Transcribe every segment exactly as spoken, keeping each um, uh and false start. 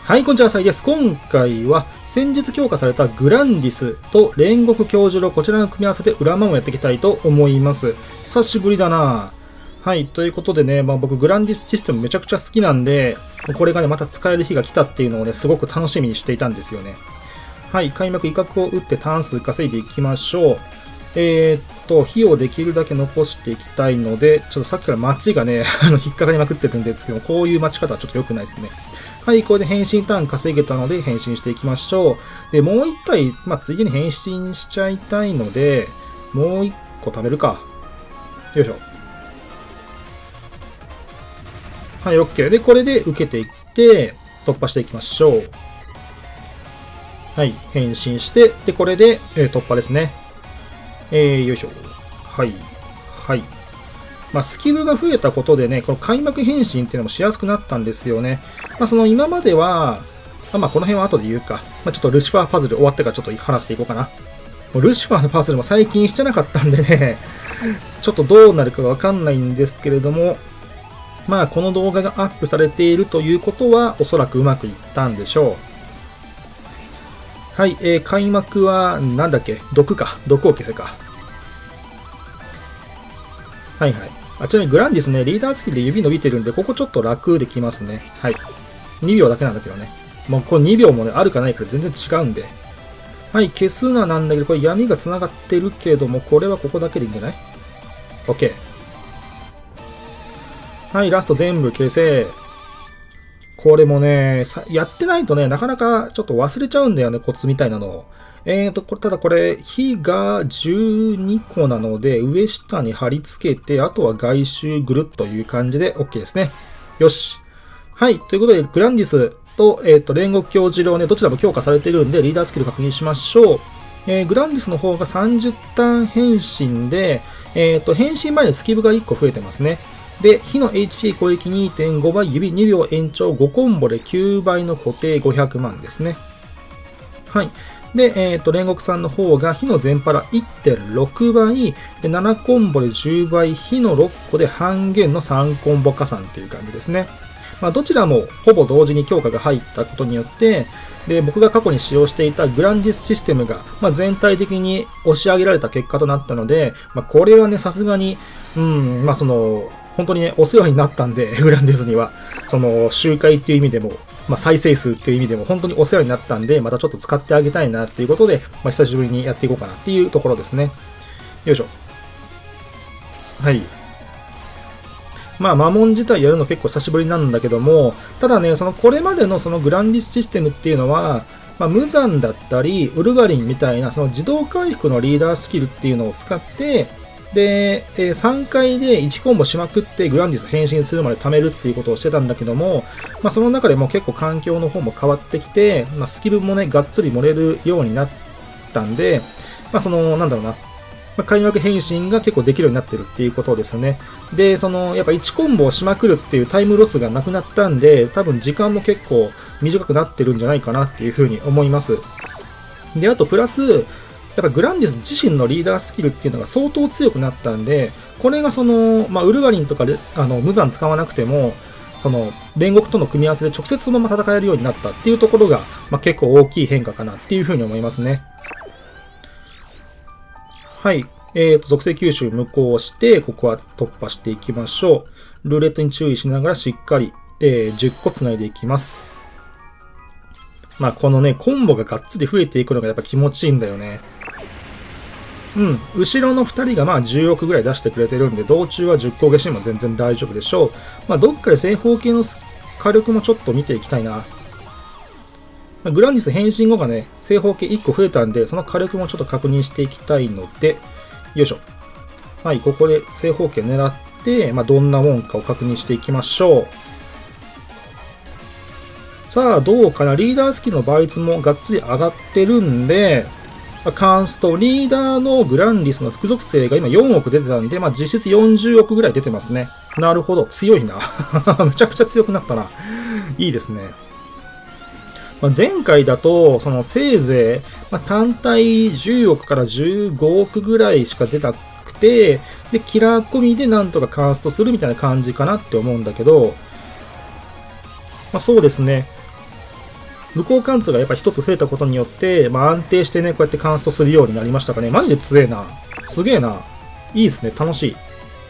はい、こんにちは、サイです。今回は先日強化されたグランディスと煉獄教授のこちらの組み合わせで裏マンをやっていきたいと思います。久しぶりだな。はい、ということでね、まあ、僕グランディスシステムめちゃくちゃ好きなんで、これがね、また使える日が来たっていうのをね、すごく楽しみにしていたんですよね。はい、開幕威嚇を打ってターン数稼いでいきましょう。えー、っと、火をできるだけ残していきたいので、ちょっとさっきから街がね、あの、引っかかりまくってるんですけど、こういう待ち方はちょっと良くないですね。はい、これで変身ターン稼げたので変身していきましょう。で、もう一体、まあ、ついでに変身しちゃいたいので、もう一個貯めるか。よいしょ。はい、OK。で、これで受けていって、突破していきましょう。はい、変身して、で、これで、えー、突破ですね。えー、よいしょ。はい。はい。まあ、スキルが増えたことでね、この開幕変身っていうのもしやすくなったんですよね。まあ、その今までは、まあ、この辺は後で言うか。まあ、ちょっとルシファーパズル終わってからちょっと話していこうかな。もうルシファーのパズルも最近してなかったんでね、ちょっとどうなるかわかんないんですけれども、まあ、この動画がアップされているということは、おそらくうまくいったんでしょう。はい、えー、開幕は、なんだっけ、毒か。毒を消せか。はいはい。あ、ちなみにグランディスね、リーダースキルで指伸びてるんで、ここちょっと楽できますね。はい。にびょうだけなんだけどね。もうこれにびょうもね、あるかないかで全然違うんで。はい、消すななんだけど、これ闇が繋がってるけども、これはここだけでいいんじゃない？ OK。はい、ラスト全部消せ。これもね、さやってないとね、なかなかちょっと忘れちゃうんだよね、コツみたいなのを。えーと、これ、ただこれ、火がじゅうにこなので、上下に貼り付けて、あとは外周ぐるっという感じで OK ですね。よし。はい。ということで、グランディスと、えっと、煉獄教授をね、どちらも強化されているんで、リーダースキル確認しましょう。えー、グランディスの方がさんじゅうターン変身で、えっと、変身前にスキルがいっこ増えてますね。で、火の エイチピー 攻撃 にてんご 倍、指にびょう延長ごコンボできゅうばいの固定ごひゃくまんですね。はい。で、えっと、煉獄さんの方が火の全パラ いってんろく 倍、ななコンボでじゅうばい、火のろっこで半減のさんコンボ加算っていう感じですね。まあ、どちらもほぼ同時に強化が入ったことによって、で、僕が過去に使用していたグランディスシステムが、まあ、全体的に押し上げられた結果となったので、まあ、これはね、さすがに、うん、まあ、その、本当にね、お世話になったんで、グランディスには、その、周回っていう意味でも、まあ、再生数っていう意味でも本当にお世話になったんで、またちょっと使ってあげたいなっていうことで、まあ、久しぶりにやっていこうかなっていうところですね。よいしょ。はい。まあ、魔文自体やるの結構久しぶりなんだけども、ただね、その、これまでのそのグランディスシステムっていうのは、まあ、無残だったり、ウルガリンみたいな、その自動回復のリーダースキルっていうのを使って、で、えー、さんかいでいちコンボしまくってグランディス変身するまで貯めるっていうことをしてたんだけども、まあ、その中でも結構環境の方も変わってきて、まあ、スキルもね、がっつり盛れるようになったんで、まあ、その、なんだろうな、まあ、開幕変身が結構できるようになってるっていうことですね。で、その、やっぱいちコンボをしまくるっていうタイムロスがなくなったんで、多分時間も結構短くなってるんじゃないかなっていうふうに思います。で、あとプラス、やっぱグランディス自身のリーダースキルっていうのが相当強くなったんで、これがその、まあ、ウルヴァリンとかで、あの、無残使わなくても、その、煉獄との組み合わせで直接そのまま戦えるようになったっていうところが、まあ、結構大きい変化かなっていうふうに思いますね。はい。えーと、属性吸収無効して、ここは突破していきましょう。ルーレットに注意しながらしっかり、えー、じゅっこ繋いでいきます。まあ、このね、コンボががっつり増えていくのがやっぱ気持ちいいんだよね。うん。後ろのふたりがまあじゅうおくぐらい出してくれてるんで、道中はじゅっこ消しも全然大丈夫でしょう。まあ、どっかで正方形の火力もちょっと見ていきたいな。グランディス変身後がね、正方形いっこ増えたんで、その火力もちょっと確認していきたいので、よいしょ。はい、ここで正方形狙って、まあ、どんなもんかを確認していきましょう。さあ、どうかな。リーダースキルの倍率もがっつり上がってるんで、カンスト、リーダーのグランディスの副属性が今よんおく出てたんで、まあ、実質よんじゅうおくぐらい出てますね。なるほど。強いな。めちゃくちゃ強くなったな。いいですね。まあ、前回だと、そのせいぜい、まあ、単体じゅうおくからじゅうごおくぐらいしか出なくて、で、キラー込みでなんとかカンストするみたいな感じかなって思うんだけど、まあ、そうですね。 無効貫通がやっぱ一つ増えたことによって、まあ安定してね、こうやってカンストするようになりましたかね。マジで強えな。すげえな。いいですね。楽しい。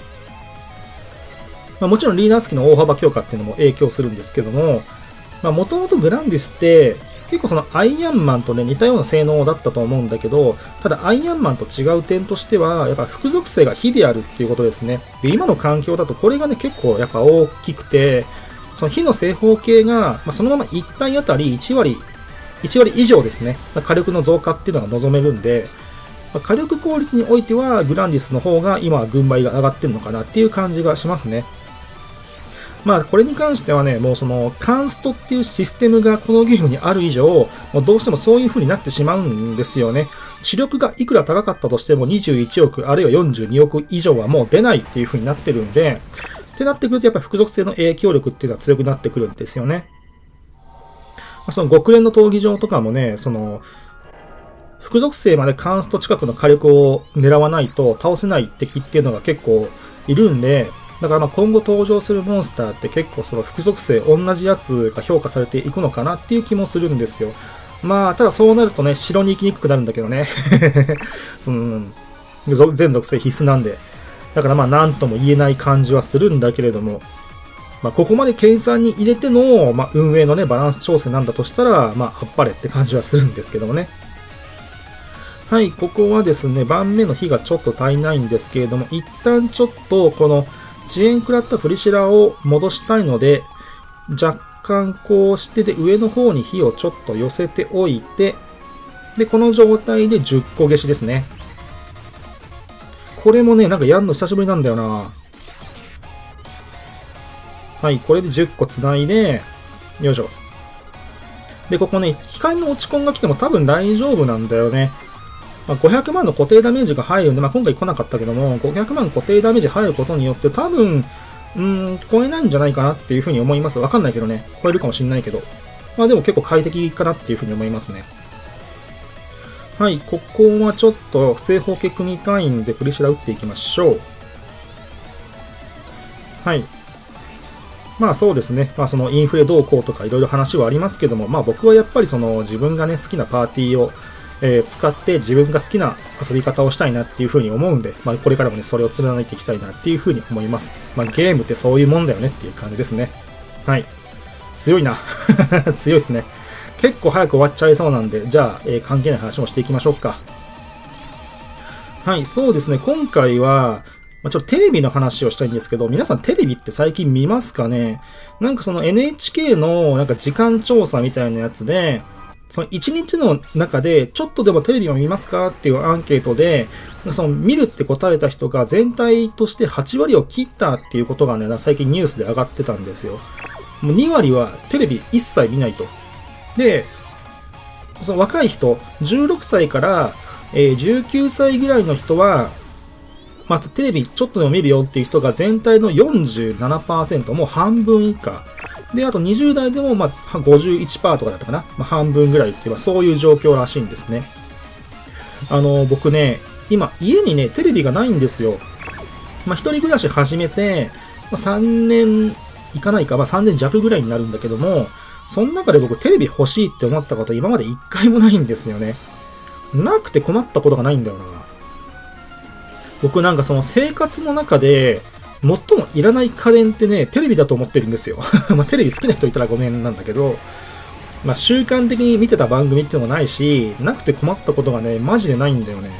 まあもちろんリーナースキの大幅強化っていうのも影響するんですけども、まあもともとグランディスって、結構そのアイアンマンとね、似たような性能だったと思うんだけど、ただアイアンマンと違う点としては、やっぱ副属性が非であるっていうことですね。で、今の環境だとこれがね、結構やっぱ大きくて、その火の正方形が、まあ、そのままいち体あたりいち割、いち割以上ですね、まあ、火力の増加っていうのが望めるんで、まあ、火力効率においてはグランディスの方が今は軍配が上がってるのかなっていう感じがしますね。まあこれに関してはね、もうそのカンストっていうシステムがこのゲームにある以上、もうどうしてもそういう風になってしまうんですよね。知力がいくら高かったとしてもにじゅういちおくあるいはよんじゅうにおく以上はもう出ないっていう風になってるんで、ってなってくるとやっぱ副属性の影響力っていうのは強くなってくるんですよね。その極連の闘技場とかもね、その副属性までカンスト近くの火力を狙わないと倒せない敵っていうのが結構いるんで、だからまあ今後登場するモンスターって結構その副属性同じやつが評価されていくのかなっていう気もするんですよ。まあただそうなるとね、城に行きにくくなるんだけどね。その全属性必須なんで。だからまあ何とも言えない感じはするんだけれども、まあここまで計算に入れての、まあ、運営のねバランス調整なんだとしたら、まああっぱれって感じはするんですけどもね。はい、ここはですね、盤目の火がちょっと足りないんですけれども、一旦ちょっとこの遅延食らったフリシラを戻したいので、若干こうしてで上の方に火をちょっと寄せておいて、で、この状態でじゅっこ消しですね。これもね、なんかやるの久しぶりなんだよな。はい、これでじゅっこ繋いで、よいしょ。で、ここね、光の落ち込んが来ても多分大丈夫なんだよね。まあ、ごひゃくまんの固定ダメージが入るんで、まあ、今回来なかったけども、ごひゃくまん固定ダメージ入ることによって多分、うーん、超えないんじゃないかなっていうふうに思います。わかんないけどね。超えるかもしんないけど。まあでも結構快適かなっていうふうに思いますね。はい、ここはちょっと正方形組みたいんで、プリシラ打っていきましょう。はい。まあそうですね。まあそのインフレ動向とかいろいろ話はありますけども、まあ僕はやっぱりその自分がね、好きなパーティーをえー、使って自分が好きな遊び方をしたいなっていう風に思うんで、まあ、これからもね、それを貫いていきたいなっていう風に思います。まあ、ゲームってそういうもんだよねっていう感じですね。はい。強いな。強いですね。結構早く終わっちゃいそうなんで、じゃあ、えー、関係ない話もしていきましょうか。はい、そうですね。今回は、まあ、ちょっとテレビの話をしたいんですけど、皆さんテレビって最近見ますかね？なんかその エヌエイチケー のなんか時間調査みたいなやつで、そのいちにちの中で、ちょっとでもテレビを見ますかっていうアンケートで、その見るって答えた人が全体としてはち割を切ったっていうことがね、最近ニュースで上がってたんですよ。もうに割はテレビ一切見ないと。で、その若い人、じゅうろくさいからじゅうきゅうさいぐらいの人は、またテレビちょっとでも見るよっていう人が全体の よんじゅうななパーセント、もう半分以下。で、あとにじゅう代でも、まあ、ごじゅういちパーセント とかだったかな。まあ、半分ぐらいっていう、そういう状況らしいんですね。あの、僕ね、今、家にね、テレビがないんですよ。まあ、一人暮らし始めて、まあ、さんねんいかないか、まあ、さんねん弱ぐらいになるんだけども、その中で僕、テレビ欲しいって思ったこと、今まで一回もないんですよね。なくて困ったことがないんだよな。僕なんかその生活の中で、最もいらない家電ってね、テレビだと思ってるんですよ。まあテレビ好きな人いたらごめんなんだけど、まあ習慣的に見てた番組っていうのもないし、なくて困ったことがね、マジでないんだよね。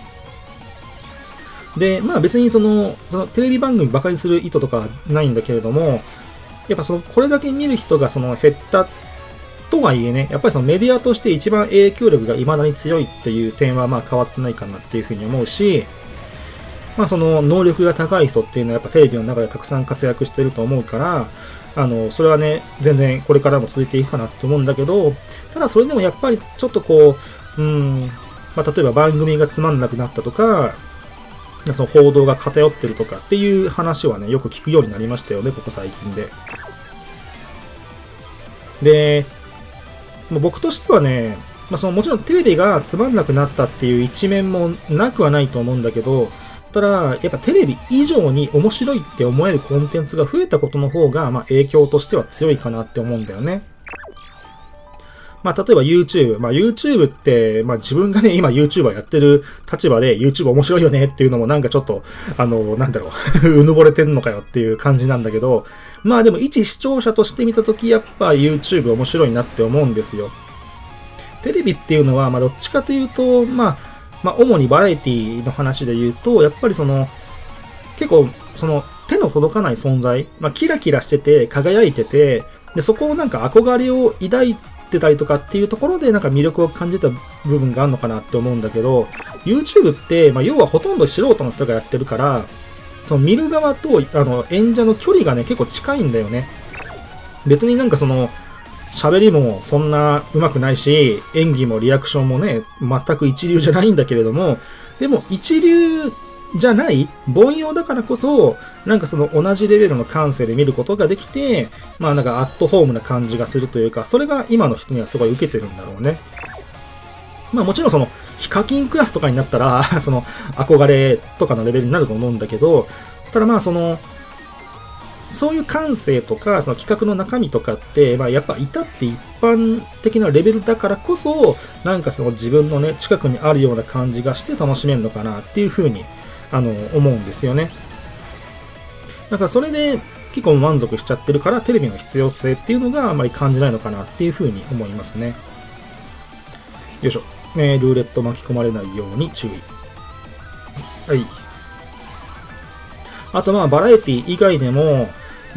で、まあ別にその、そのテレビ番組バカにする意図とかはないんだけれども、やっぱその、これだけ見る人がその減ったとはいえね、やっぱりそのメディアとして一番影響力が未だに強いっていう点はまあ変わってないかなっていうふうに思うし、まあその能力が高い人っていうのはやっぱテレビの中でたくさん活躍してると思うから、あの、それはね、全然これからも続いていくかなって思うんだけど、ただそれでもやっぱりちょっとこう、うん、まあ例えば番組がつまんなくなったとか、その報道が偏ってるとかっていう話はね、よく聞くようになりましたよね、ここ最近で。で、もう僕としてはね、まあそのもちろんテレビがつまんなくなったっていう一面もなくはないと思うんだけど、ただ、やっぱテレビ以上に面白いって思えるコンテンツが増えたことの方が、まあ影響としては強いかなって思うんだよね。 まあ、例えば YouTube。まあ、YouTube って、まあ、自分がね、今 YouTuber やってる立場で YouTube 面白いよねっていうのもなんかちょっと、あの、なんだろう、うぬぼれてんのかよっていう感じなんだけど、まあでも一視聴者として見たとき、やっぱ YouTube 面白いなって思うんですよ。テレビっていうのは、まあ、どっちかというと、まあ、まあ、主にバラエティの話で言うと、やっぱりその、結構、その、手の届かない存在、まあ、キラキラしてて、輝いてて、で、そこをなんか憧れを抱いてたりとかっていうところで、なんか魅力を感じた部分があるのかなって思うんだけど、YouTube って、まあ、要はほとんど素人の人がやってるから、その見る側と、あの、演者の距離がね、結構近いんだよね。別になんかその、喋りもそんな上手くないし、演技もリアクションもね、全く一流じゃないんだけれども、でも一流じゃない凡庸だからこそ、なんかその同じレベルの感性で見ることができて、まあなんかアットホームな感じがするというか、それが今の人にはすごい受けてるんだろうね。まあもちろんその、ヒカキンクラスとかになったら、その憧れとかのレベルになると思うんだけど、ただまあその、そういう感性とか、その企画の中身とかって、まあやっぱ至って一般的なレベルだからこそ、なんかその自分のね、近くにあるような感じがして楽しめるのかなっていうふうに、あの、思うんですよね。だからそれで結構満足しちゃってるから、テレビの必要性っていうのがあまり感じないのかなっていうふうに思いますね。よいしょ。えー、ルーレット巻き込まれないように注意。はい。あとまあバラエティ以外でも、うん、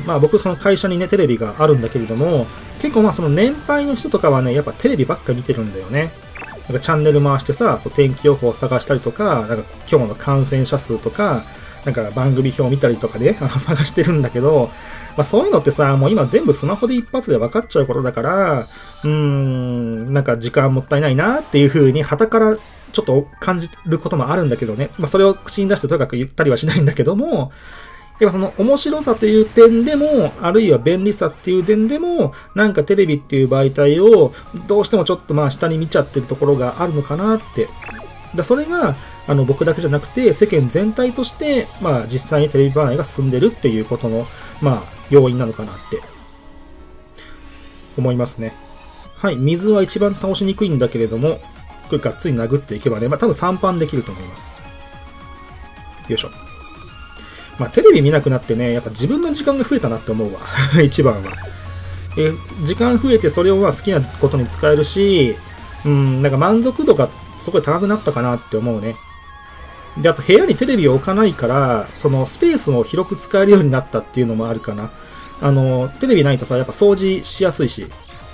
まあ僕その会社にね、テレビがあるんだけれども、結構まあその年配の人とかはね、やっぱテレビばっか見てるんだよね。なんかチャンネル回してさ、天気予報を探したりとか、なんか今日の感染者数とか、なんか番組表を見たりとかで、ね、探してるんだけど、まあそういうのってさ、もう今全部スマホで一発で分かっちゃうことだから、うーん、なんか時間もったいないなっていう風に旗からちょっと感じることもあるんだけどね。まあそれを口に出してとにかく言ったりはしないんだけども、やっぱその面白さという点でも、あるいは便利さっていう点でも、なんかテレビっていう媒体をどうしてもちょっとまあ下に見ちゃってるところがあるのかなって。だそれがあの僕だけじゃなくて世間全体としてまあ実際にテレビ離れが進んでるっていうことのまあ要因なのかなって思いますね。はい、水は一番倒しにくいんだけれども、これがっつり殴っていけばね、まあ多分さんパンできると思います。よいしょ。まあテレビ見なくなってね、やっぱ自分の時間が増えたなって思うわ。一番は。え、時間増えてそれをまあ好きなことに使えるし、うん、なんか満足度がすごい高くなったかなって思うね。で、あと部屋にテレビを置かないから、そのスペースを広く使えるようになったっていうのもあるかな。あの、テレビないとさ、やっぱ掃除しやすいし。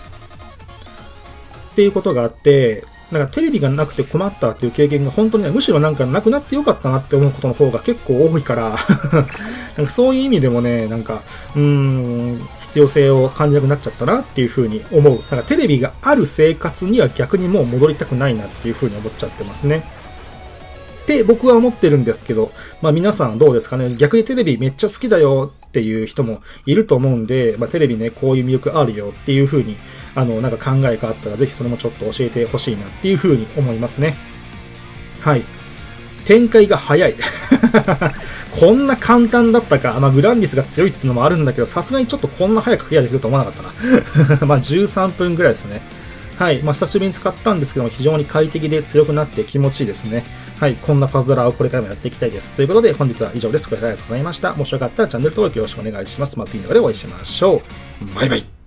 っていうことがあって、なんかテレビがなくて困ったっていう経験が本当にむしろなんかなくなってよかったなって思うことの方が結構多いからなんかそういう意味でもね、なんか、うーん、必要性を感じなくなっちゃったなっていうふうに思う。だからテレビがある生活には逆にもう戻りたくないなっていうふうに思っちゃってますね。って僕は思ってるんですけど、まあ皆さんどうですかね。逆にテレビめっちゃ好きだよっていう人もいると思うんで、まあテレビね、こういう魅力あるよっていうふうに、あの、なんか考えがあったらぜひそれもちょっと教えてほしいなっていうふうに思いますね。はい。展開が早い。こんな簡単だったか。まあ、グランディスが強いっていうのもあるんだけど、さすがにちょっとこんな早くクリアできると思わなかったな。まあ、じゅうさんぷんぐらいですね。はい。まあ、久しぶりに使ったんですけども、非常に快適で強くなって気持ちいいですね。はい。こんなパズドラをこれからもやっていきたいです。ということで、本日は以上です。ご視聴ありがとうございました。もしよかったらチャンネル登録よろしくお願いします。また次の動画でお会いしましょう。バイバイ。